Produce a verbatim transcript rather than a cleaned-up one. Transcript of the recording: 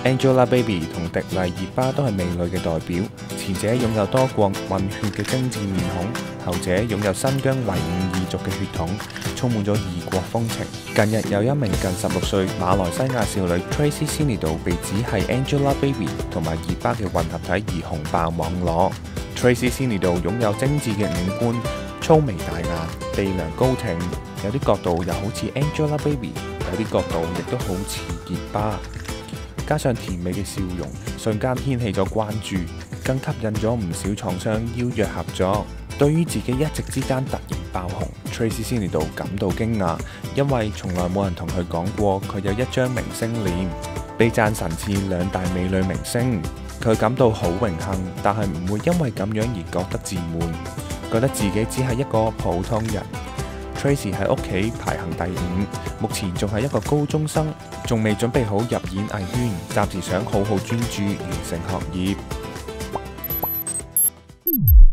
Angelababy 同迪麗熱巴都係美女嘅代表，前者擁有多國混血嘅精緻面孔，後者擁有新疆維吾爾族嘅血統，充滿咗異國風情。近日有一名近十六歲馬來西亞少女 Tracy Sinido 被指係 Angelababy 同埋熱巴嘅混合體而紅爆網絡。Tracy Sinido 擁有精緻嘅五官、粗眉大眼、鼻梁高挺，有啲角度又好似 Angelababy， 有啲角度亦都好似熱巴。加上甜美嘅笑容，瞬間掀起咗關注，更吸引咗唔少廠商邀約合作。對於自己一夕之間突然爆紅 ，Tracy Sinido 感到驚訝，因為從來冇人同佢講過佢有一張明星臉，被讚神似兩大美女明星。佢感到好榮幸，但係唔會因為咁樣而覺得自滿，覺得自己只係一個普通人。Tracy 喺屋企排行第五，目前仲係一個高中生，仲未準備好入演藝圈，暫時想好好專注完成學業。